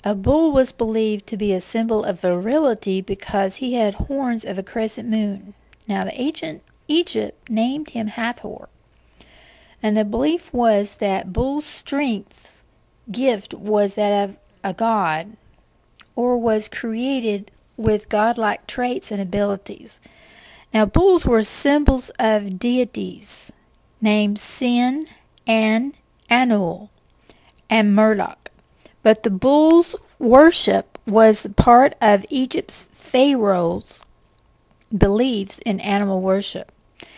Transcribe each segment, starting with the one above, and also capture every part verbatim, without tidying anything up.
A bull was believed to be a symbol of virility because he had horns of a crescent moon. Now the ancient Egypt named him Hathor. And the belief was that bull's strength gift was that of a god, or was created with godlike traits and abilities. Now bulls were symbols of deities named Sin and Anul and Murdoch. But the bull's worship was part of Egypt's pharaoh's beliefs in animal worship.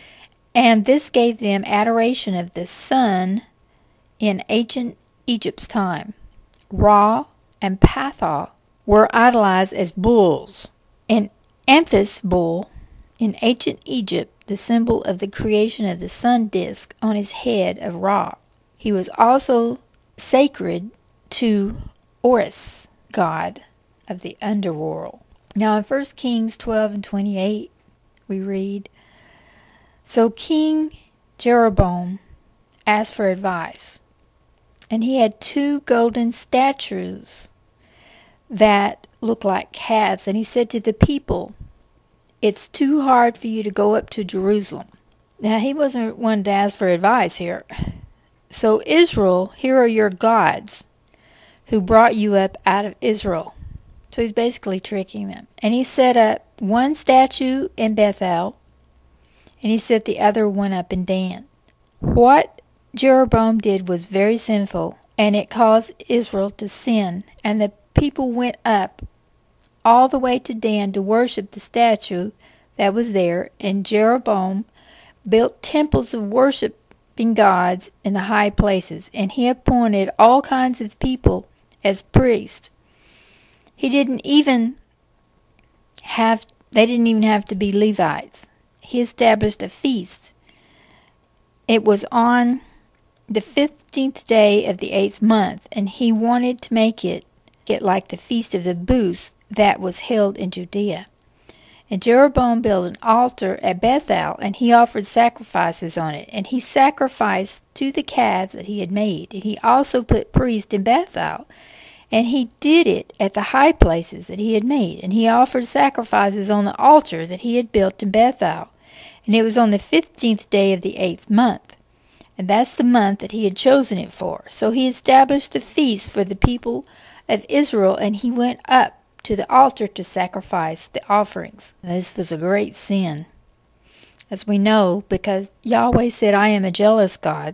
And this gave them adoration of the sun in ancient Egypt's time. Ra and Patha were idolized as bulls. An Anthus bull in ancient Egypt, the symbol of the creation of the sun disk on his head of Ra. He was also sacred to Horus, god of the underworld. Now in First Kings twelve and twenty-eight, we read, So King Jeroboam asked for advice, and he had two golden statues that looked like calves, and he said to the people, It's too hard for you to go up to Jerusalem. Now he wasn't one to ask for advice here. So Israel, here are your gods who brought you up out of Israel. So he's basically tricking them. And he set up one statue in Bethel, and he set the other one up in Dan. What Jeroboam did was very sinful, and it caused Israel to sin. And the people went up all the way to Dan to worship the statue that was there. And Jeroboam built temples of worshiping gods in the high places. And he appointed all kinds of people as priests. He didn't even have, they didn't even have to be Levites. He established a feast. It was on the fifteenth day of the eighth month, and he wanted to make it get like the Feast of the Booths that was held in Judea. And Jeroboam built an altar at Bethel, and he offered sacrifices on it. And he sacrificed to the calves that he had made. And he also put priests in Bethel. And he did it at the high places that he had made. And he offered sacrifices on the altar that he had built in Bethel. And it was on the fifteenth day of the eighth month. And that's the month that he had chosen it for. So he established the feast for the people of Israel, and he went up to the altar to sacrifice the offerings. This was a great sin, as we know, because Yahweh said, I am a jealous God,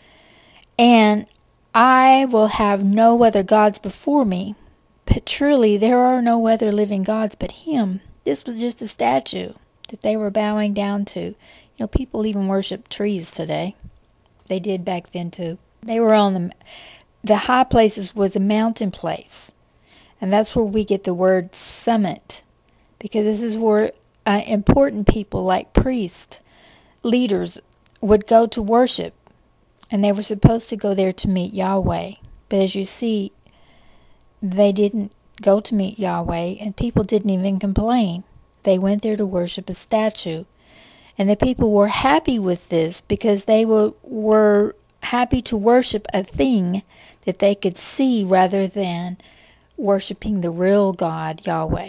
and I will have no other gods before me. But truly there are no other living gods but him. This was just a statue that they were bowing down to. You know, people even worship trees today. They did back then too. They were on the, the high places was a mountain place. And that's where we get the word summit. Because this is where uh, important people like priests, leaders, would go to worship. And they were supposed to go there to meet Yahweh. But as you see, they didn't go to meet Yahweh, and people didn't even complain. They went there to worship a statue. And the people were happy with this because they were, were happy to worship a thing that they could see rather than worshiping the real God, Yahweh.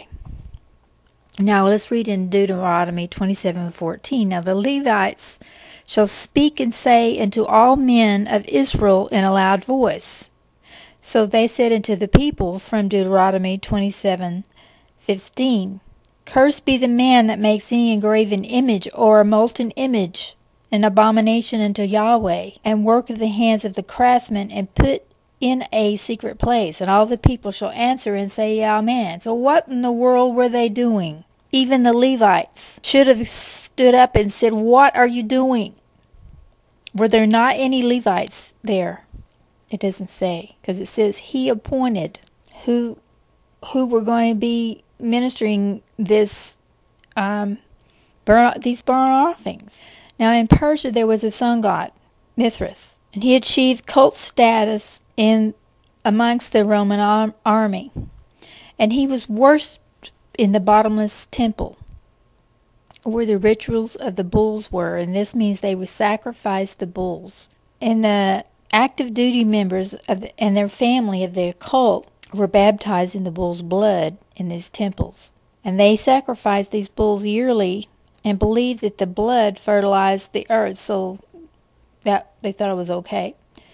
Now let's read in Deuteronomy twenty-seven fourteen. Now the Levites shall speak and say unto all men of Israel in a loud voice. So they said unto the people from Deuteronomy twenty-seven fifteen, Cursed be the man that makes any engraven image or a molten image, an abomination unto Yahweh, and work of the hands of the craftsman, and put in a secret place. And all the people shall answer and say, Amen. So what in the world were they doing? Even the Levites should have stood up and said, What are you doing? Were there not any Levites there? It doesn't say, because it says he appointed who who were going to be ministering this um, burn, these burnt offerings. Now in Persia there was a sun god, Mithras, and he achieved cult status in amongst the Roman ar army, and he was worshipped in the bottomless temple where the rituals of the bulls were, and this means they would sacrifice the bulls. And the active duty members of the, and their family of their cult were baptized in the bull's blood in these temples. And they sacrificed these bulls yearly and believed that the blood fertilized the earth, so that they thought it was okay.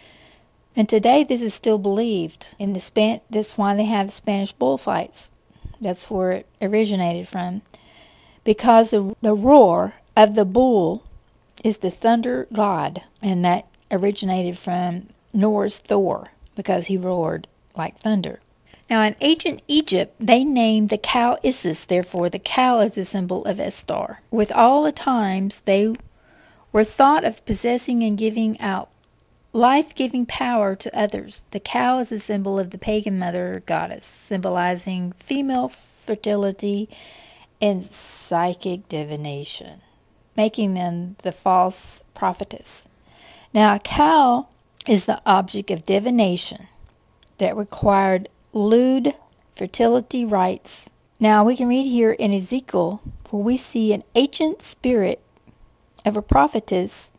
And today this is still believed. In the Span that's why they have Spanish bullfights. That's where it originated from. Because the, the roar of the bull is the thunder god, and that originated from Norse Thor, because he roared like thunder. Now in ancient Egypt, they named the cow Isis, therefore the cow is a symbol of Estar. With all the times, they were thought of possessing and giving out life-giving power to others. The cow is a symbol of the pagan mother goddess, symbolizing female fertility and psychic divination, making them the false prophetess. Now, a cow is the object of divination that required lewd fertility rites. Now, we can read here in Ezekiel where we see an ancient spirit of a prophetess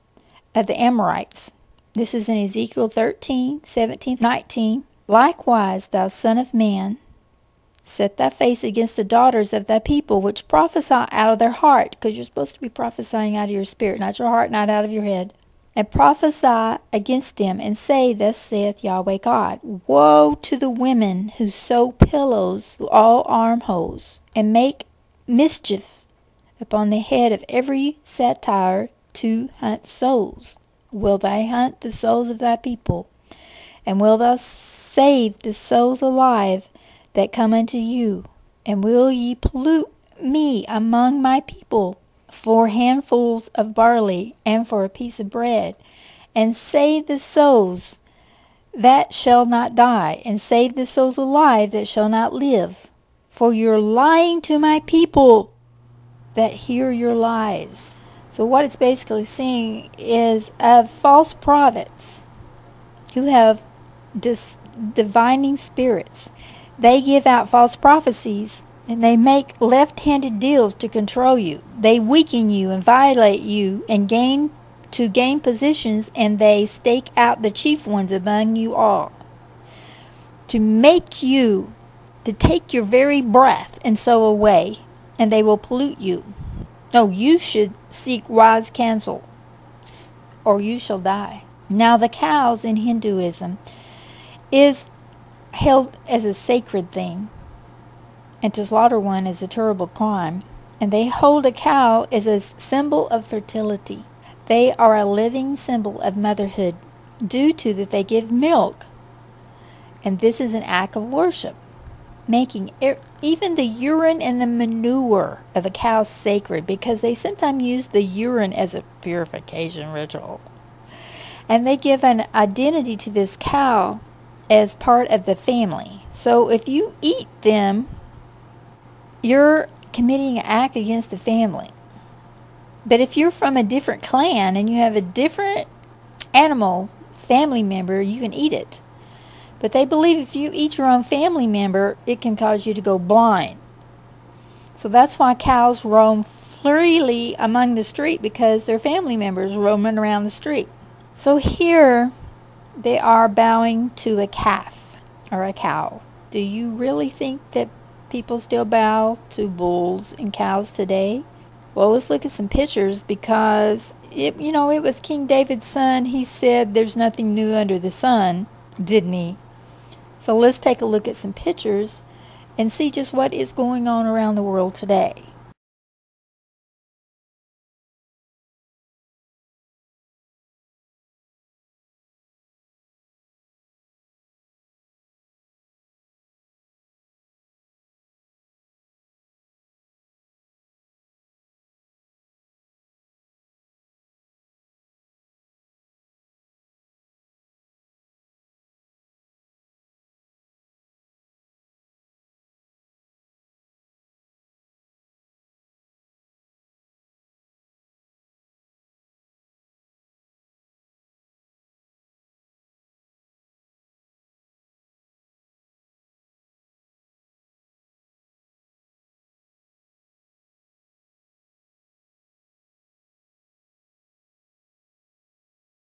of the Amorites. This is in Ezekiel thirteen, seventeen, nineteen. Likewise, thou son of man, set thy face against the daughters of thy people, which prophesy out of their heart, because you're supposed to be prophesying out of your spirit, not your heart, not out of your head. And prophesy against them, and say, Thus saith Yahweh God, Woe to the women who sew pillows to all armholes, and make mischief upon the head of every satyr to hunt souls. Will thou hunt the souls of thy people? And will thou save the souls alive that come unto you? And will ye pollute me among my people for handfuls of barley and for a piece of bread? And save the souls that shall not die, and save the souls alive that shall not live. For you're lying to my people that hear your lies. So what it's basically saying is of false prophets who have dis divining spirits. They give out false prophecies, and they make left-handed deals to control you. They weaken you and violate you and gain to gain positions, and they stake out the chief ones among you all to make you to take your very breath and so away, and they will pollute you. No, you should seek wise counsel, or you shall die. Now the cows in Hinduism is held as a sacred thing, and to slaughter one is a terrible crime. And they hold a cow as a symbol of fertility. They are a living symbol of motherhood, due to that they give milk. And this is an act of worship, making er even the urine and the manure of a cow sacred, because they sometimes use the urine as a purification ritual. And they give an identity to this cow as part of the family. So if you eat them, you're committing an act against the family. But if you're from a different clan and you have a different animal family member, you can eat it. But they believe if you eat your own family member, it can cause you to go blind. So that's why cows roam freely among the street, because their family members roaming around the street. So here they are bowing to a calf or a cow. Do you really think that people still bow to bulls and cows today? Well, let's look at some pictures, because it, you know, it was King David's son. He said there's nothing new under the sun, didn't he? So let's take a look at some pictures and see just what is going on around the world today.